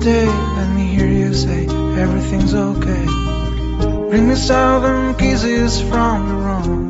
day, let me hear you say everything's okay. Bring me 7 kisses from the room.